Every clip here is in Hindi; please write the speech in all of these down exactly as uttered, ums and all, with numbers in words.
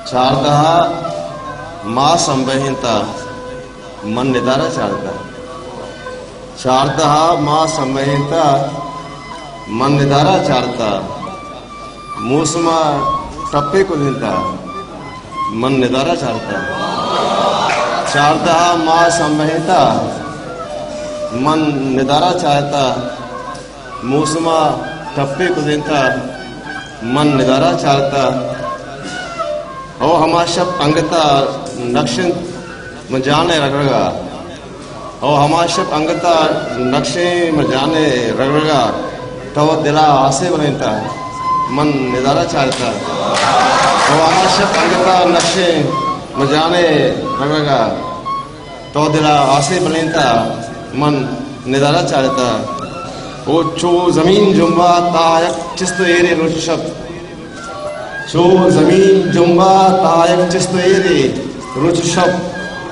शारदा माँ संबहिता मन निदारा शारदा। शारदा माँ संबहिता मन निदारा चारता मूसमा टप्पे कुलिंता मन निदारा चारता। शारदा माँ संबहिता मन निदारा चाहता मूसमा टप्पे कुलिंता मन निदारा चाहता। ओ हमा शब अंगता नक्शन मजाने रगड़गा। ओ हमा शब अंगता नक्शे मजाने रगड़गा तो दिला आसे बनता मन निदारा चाहता। ओ हमा शब अंगता नक्शे मजाने रगड़गा तो दिला आसे बनता मन निदारा चाहता। ओ चो जमीन जुम्बा तायक चिस्त एरे रोच शब्द चो जमीन जुम्बा तायक चिस्त एरे रोच शब्द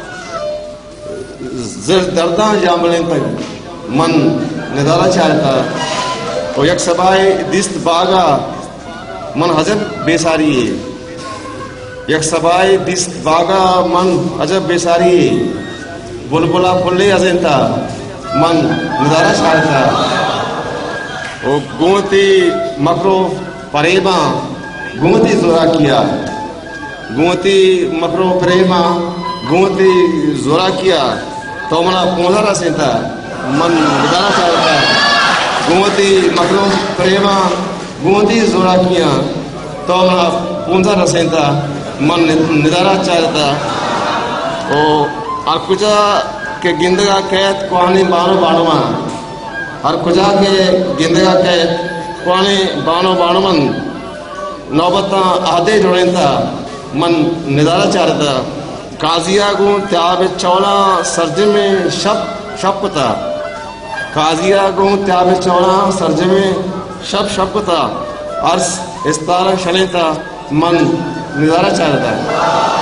जर दर्दा जामले तक मन निदारा चाहता। ओ यक सबाई दिस्त बागा मन हजब बेसारी यक सबाई दिस्त बागा मन अजब बेसारी बुलबुला फुल्ले अजेंता मन निदारा चाहता। ओ गुमती मकरो परेमा गुमती जोरा किया गुमती मकरो प्रेमा गुमती जोरा किया तो मना पोंधरा सेंता मन निदारा चाहता। गुमती मकरो प्रेमा गुमती जोरा किया तो मना पोंधरा सेंता मन निदारा चाहता। ओ अरकुजा के गिंदगा कैद कुआनी बानो बाणवा हर कुजा के गिंदगा कैद कुआनी बानो बाणवन नौबता आधे जोड़ेंता मन निदारा चाहता। काजिया गु त्याब चौला सर्ज में शब शपता काजिया गु त्याब चौला सर्ज में शब शपता अर्स इस्तारा शनेता मन निदारा चाहता।